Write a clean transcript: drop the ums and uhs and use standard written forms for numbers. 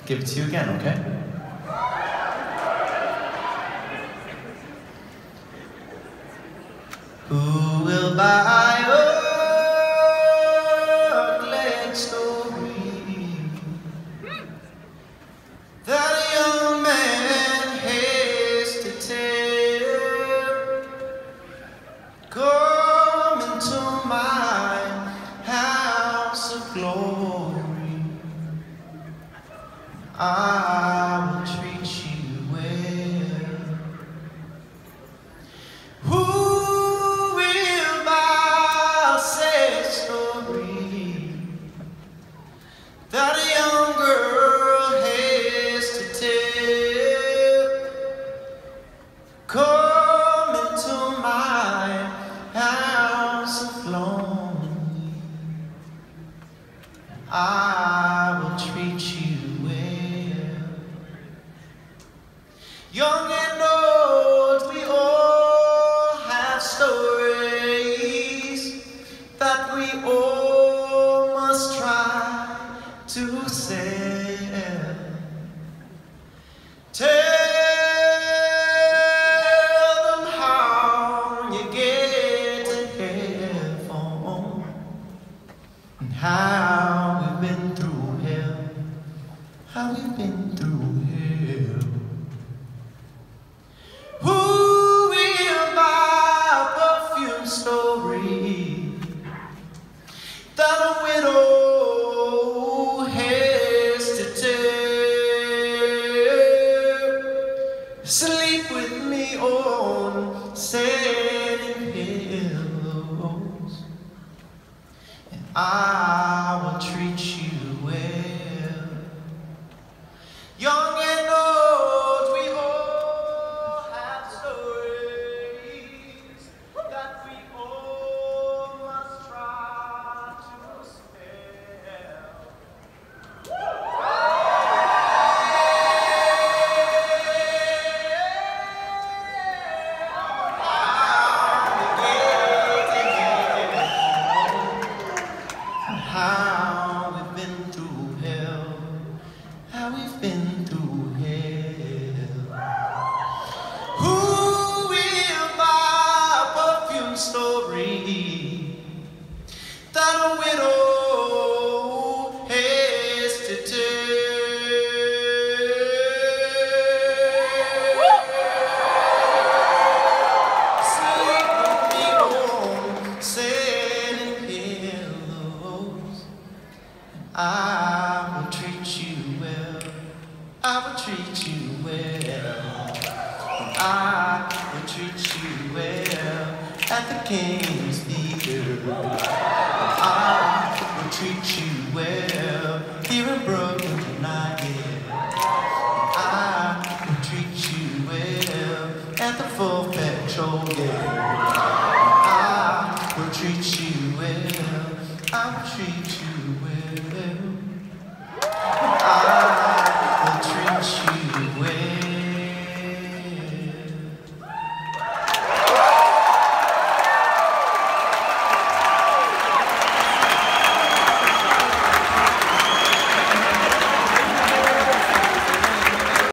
give it to you again, okay? Who will buy a glad story that a young man has to tell? Come into my house of glory, I will treat you well. Who will buy a sad story that a young girl has to tell? Come into my house of glory, I will treat you well. Young and old, we all have stories that we all must try to sell. Tell them how you get to heaven and how we've been through hell, how we've been through hell. Who will buy a perfume story that a widow has to tell? Sleep with me on satin pillows, and I will treat you well. Young and old, we all have stories that we all must try to spell. How we've been through hell, how we've been through hell. Who will buy a perfume story that a widow has to tell? Sleep with me on satin pillows, I will treat you well, I will treat you well, I will treat you well at the King's Theater. I will treat you well here in Brooklyn tonight, yeah. I will treat you well at the Full Petrol, yeah. I will treat you well, I will treat